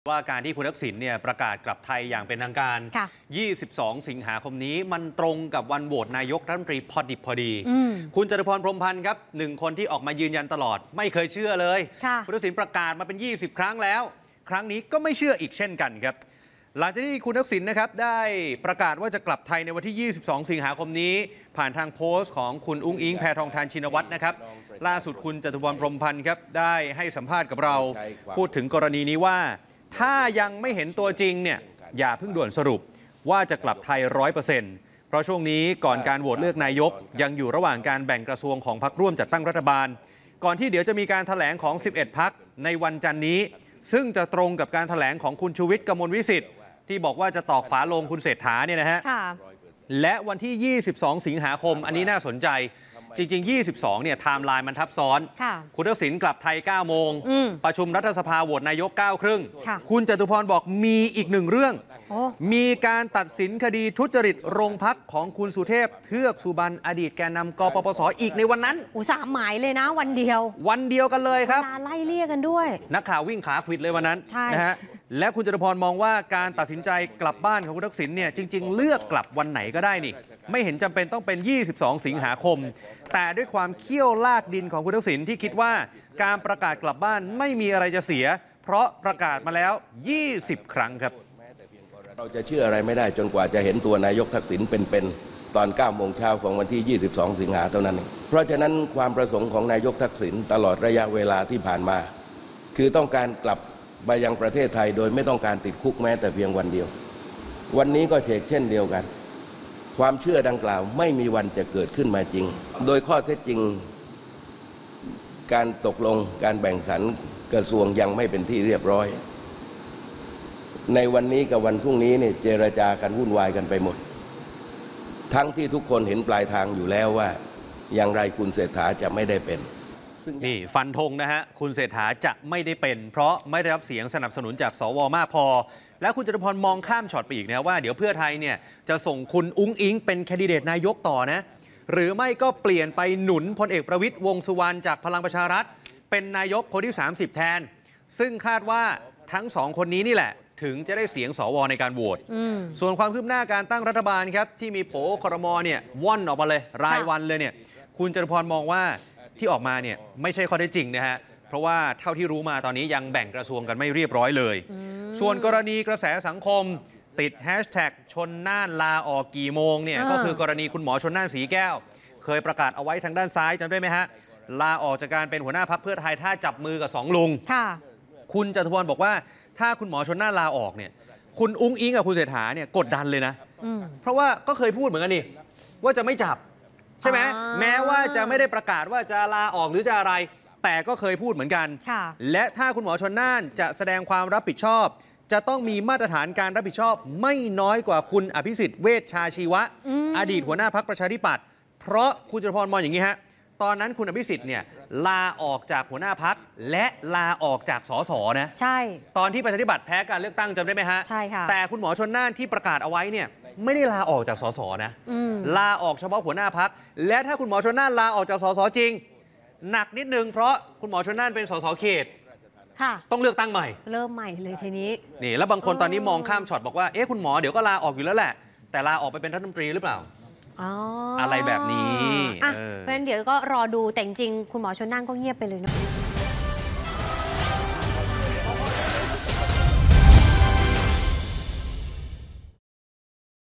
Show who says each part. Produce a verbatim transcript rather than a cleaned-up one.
Speaker 1: ว่าการที่คุณทักษิณเนี่ยประกาศกลับไทยอย่างเป็นทางการ ยี่สิบสอง สิงหาคมนี้มันตรงกับวันโหวตนายกรัฐมนตรีพอดิบพอดีคุณจตุพรพรหมพันธ์ครับหนึ่งคนที่ออกมายืนยันตลอดไม่เคยเชื่อเลยคุณทักษิณประกาศมาเป็นยี่สิบครั้งแล้วครั้งนี้ก็ไม่เชื่ออีกเช่นกันครับหลังจากที่คุณทักษิณนะครับได้ประกาศว่าจะกลับไทยในวันที่ยี่สิบสอง สิงหาคมนี้ผ่านทางโพสต์ของคุณอุ้งอิงแพทองธารชินวัตรนะครับล่าสุดคุณจตุพรพรหมพันธ์ครับได้ให้สัมภาษณ์กับเราพูดถึงกรณีนี้ว่าถ้ายังไม่เห็นตัวจริงเนี่ยอย่าเพิ่งด่วนสรุปว่าจะกลับไทย ร้อยเปอร์เซ็นต์ เพราะช่วงนี้ก่อนการโหวตเลือกนายกยังอยู่ระหว่างการแบ่งกระทรวงของพรรคร่วมจัดตั้งรัฐบาลก่อนที่เดี๋ยวจะมีการแถลงของสิบเอ็ดพรรคในวันจันทร์นี้ซึ่งจะตรงกับการแถลงของคุณชูวิทย์กมลวิสิทธิ์ที่บอกว่าจะตอกฝาโลงคุณเศรษฐาเนี่ยนะฮะและวันที่ยี่สิบสองสิงหาคมอันนี้น่าสนใจจริงๆยี่สิบสองเนี่ยไทม์ไลน์มันทับซ้อนคุณทักษิณกลับไทยเก้าโมงประชุมรัฐสภาโหวตนายกเก้าครึ่งคุณจตุพรบอกมีอีกหนึ่งเรื่องมีการตัดสินคดีทุจริตโรงพักของคุณสุเทพเทือกสุบรรณอดีตแกนนำกปปสอีกในวันนั้น
Speaker 2: อุตสาหมายเลยนะวันเดียว
Speaker 1: วันเดียวกันเลยครับ
Speaker 2: ไล่เลี่ยกันด้วย
Speaker 1: นักข่าววิ่งขาขวิดเลยวันนั้นนะฮะและคุณจตุพรมองว่าการตัดสินใจกลับบ้านของคุณทักษิณเนี่ยจริงๆเลือกกลับวันไหนก็ได้นี่ไม่เห็นจำเป็นต้องเป็นยี่สิบสองสิงหาคมแต่ด้วยความเขี้ยวลากดินของคุณทักษิณที่คิดว่าการประกาศกลับบ้านไม่มีอะไรจะเสียเพราะประกาศมาแล้วยี่สิบครั้งครับ
Speaker 3: เราจะเชื่ออะไรไม่ได้จนกว่าจะเห็นตัวนายกทักษิณเป็นๆตอนเก้าโมงเช้าของวันที่ยี่สิบสองสิงหาเท่านั้นเพราะฉะนั้นความประสงค์ของนายกทักษิณตลอดระยะเวลาที่ผ่านมาคือต้องการกลับมายังประเทศไทยโดยไม่ต้องการติดคุกแม้แต่เพียงวันเดียววันนี้ก็เช่นเช่นเดียวกันความเชื่อดังกล่าวไม่มีวันจะเกิดขึ้นมาจริงโดยข้อเท็จจริงการตกลงการแบ่งสรรกระทรวงยังไม่เป็นที่เรียบร้อยในวันนี้กับวันพรุ่งนี้เนี่ยเจรจากันวุ่นวายกันไปหมดทั้งที่ทุกคนเห็นปลายทางอยู่แล้วว่าอย่างไรคุณเศรษฐาจะไม่ได้เป็น
Speaker 1: นี่ฟันธงนะฮะคุณเศรษฐาจะไม่ได้เป็นเพราะไม่ได้รับเสียงสนับสนุนจากสวมากพอแล้วคุณจตุพรมองข้ามช็อตไปอีกนะว่าเดี๋ยวเพื่อไทยเนี่ยจะส่งคุณอุ้งอิงเป็นแคนดิเดตนายกต่อนะหรือไม่ก็เปลี่ยนไปหนุนพลเอกประวิตรวงษ์สุวรรณจากพลังประชารัฐเป็นนายกคนที่สามสิบแทนซึ่งคาดว่าทั้งสองคนนี้นี่แหละถึงจะได้เสียงสวในการโหวตส่วนความคืบหน้าการตั้งรัฐบาลครับที่มีโผครมเนี่ยว่อนออกมาเลยรายวันเลยเนี่ยคุณจตุพรมองว่าที่ออกมาเนี่ยไม่ใช่ข้อเท็จจริงนะฮะเพราะว่าเท่าที่รู้มาตอนนี้ยังแบ่งกระทรวงกันไม่เรียบร้อยเลยส่วนกรณีกระแสสังคมติดแฮชแท็กชนน่านลาออกกี่โมงเนี่ยก็คือกรณีคุณหมอชนน่านสีแก้วเคยประกาศเอาไว้ทางด้านซ้ายจำได้ไหมฮะลาออกจากการเป็นหัวหน้าพรรคเพื่อไทยถ้าจับมือกับสองลุงคุณจตุพรบอกว่าถ้าคุณหมอชนน่านลาออกเนี่ยคุณอุ้งอิงกับคุณเศรษฐาเนี่ยกดดันเลยนะเพราะว่าก็เคยพูดเหมือนกันนี่ว่าจะไม่จับใช่ไหมแม้ว่าจะไม่ได้ประกาศว่าจะลาออกหรือจะอะไรแต่ก็เคยพูดเหมือนกันและถ้าคุณหมอชนน่านจะแสดงความรับผิดชอบจะต้องมีมาตรฐานการรับผิดชอบไม่น้อยกว่าคุณอภิสิทธิ์เวชชาชีวะ อ, อดีตหัวหน้าพรรคประชาธิปัตย์เพราะคุณจตุพรมองอย่างนี้ฮะตอนนั้นคุณอภิสิทธิ์เนี่ยลาออกจากหัวหน้าพรรคและลาออกจากสสนะ
Speaker 2: ใช่
Speaker 1: ตอนที่ประชาธิปัตย์แพ้การเลือกตั้งจำได้ไหมฮะ
Speaker 2: ใช่ค่ะ
Speaker 1: แต่คุณหมอชนน่านที่ประกาศเอาไว้เนี่ยไม่ได้ลาออกจากสสนะลาออกเฉพาะหัวหน้าพรรคและถ้าคุณหมอชนน่านลาออกจากสสจริงหนักนิดนึงเพราะคุณหมอชนน่านเป็นสสเขตต้องเลือกตั้งใหม่
Speaker 2: เริ่มใหม่เลยทีนี้
Speaker 1: นี่แล้วบางคนตอนนี้มองข้ามช็อตบอกว่าเอ๊ะคุณหมอเดี๋ยวก็ลาออกอยู่แล้วแหละแต่ลาออกไปเป็นรัฐมนตรีหรือเปล่า
Speaker 2: อ๋อ
Speaker 1: อะไรแบบนี้
Speaker 2: เพราะฉะนั้นเดี๋ยวก็รอดูแต่จริงคุณหมอชนน่านก็เงียบไปเลยเนาะ